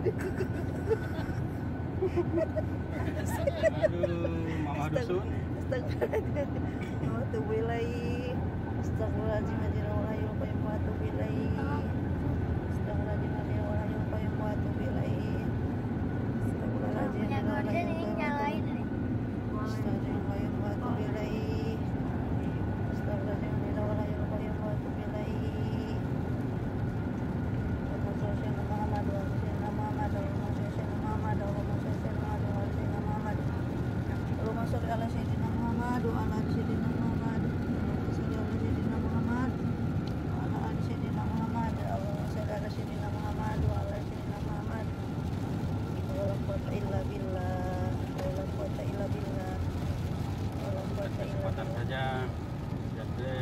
Mama dusun. Astagfirullahaladzim. Astagfirullahaladzim. Kecepatan saja. Jadi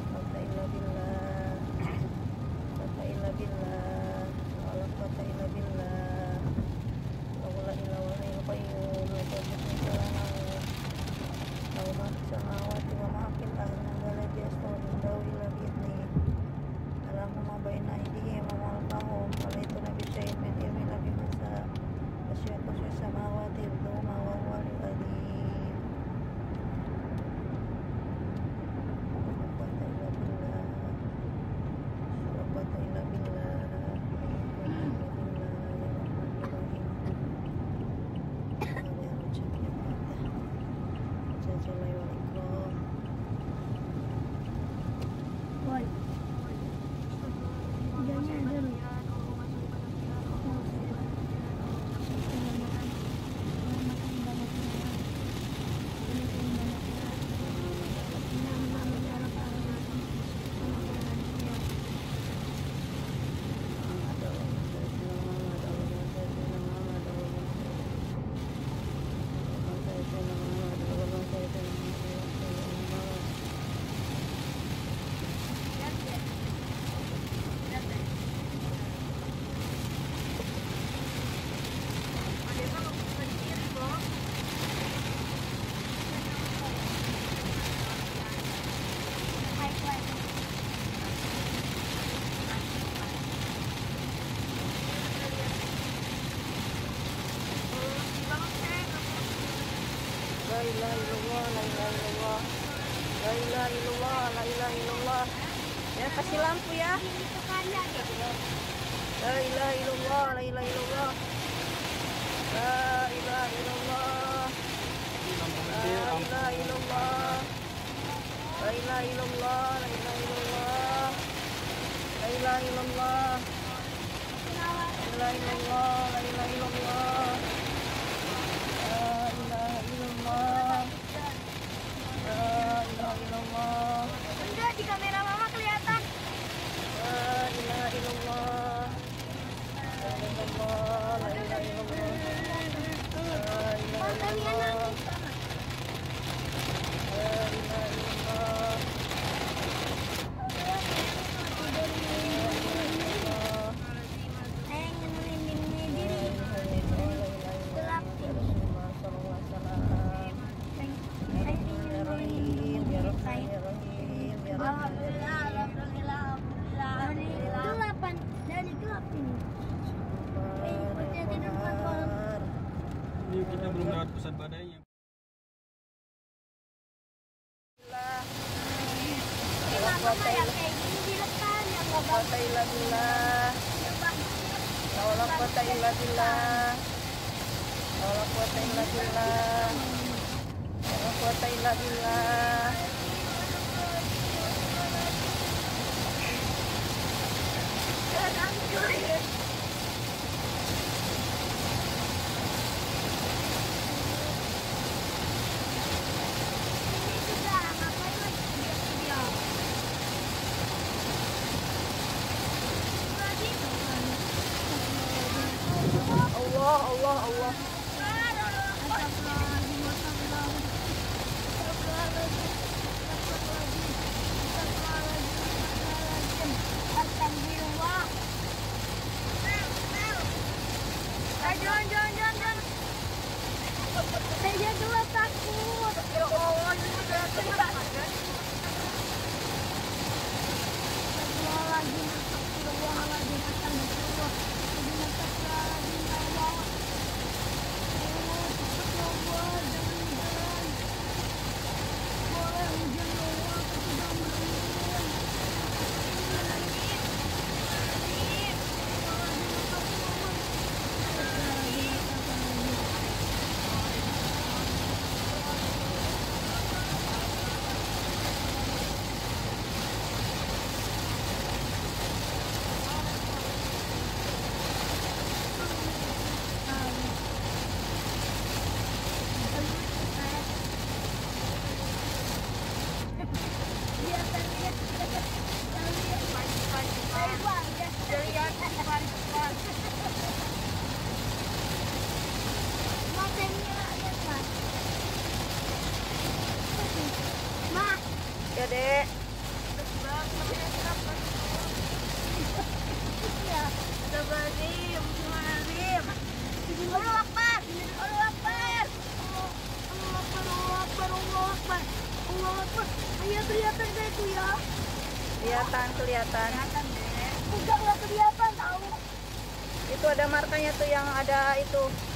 La ilaha illallah, la ilaha illallah, la ilaha illallah, la ilaha illallah. Ya, kasih lampu ya. La ilaha illallah, la ilaha illallah, la ilaha illallah, la ilaha illallah, la ilaha illallah, la ilaha illallah, la ilaha illallah, la ilaha illallah, la ilaha illallah. Enggak, di kamera mama kelihatan. La ilaha illallah. La ilaha illallah. La ilaha illallah. La ilaha illallah. La ilaha illallah. ini kita belum lewat pusat badainya. Allah. Jangan. Saya juga takut. Ya Allah, Astagfirullahaladzim. Astagfirullahaladzim. Astagfirullahaladzim. Allahu Akbar. Allahu Akbar. Allahu Akbar. Allahu Akbar. Allahu Akbar. Allahu Akbar. Ayo kelihatan gak itu ya? Kelihatan. Kelihatan deh. Enggak kelihatan tahu. Itu ada markanya tuh yang ada itu